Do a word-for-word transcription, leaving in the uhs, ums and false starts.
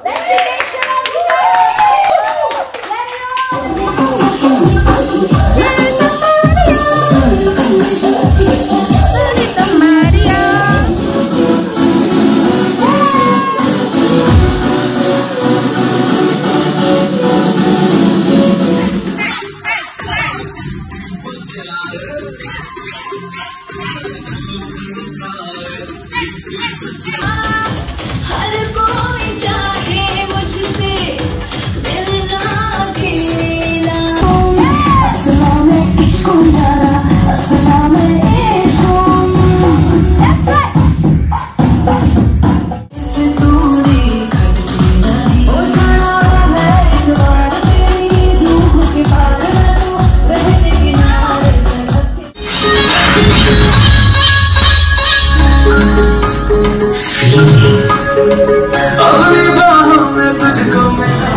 हर कोई चाहे मुझसे मिलना अकेला। असला में इश्क यारा, असला में इश्क दूरी घटती नहीं। ओ जाना है एक बार तेरी रूह के पार तू रहने किनारे अपनी बाहों में तुझको मैं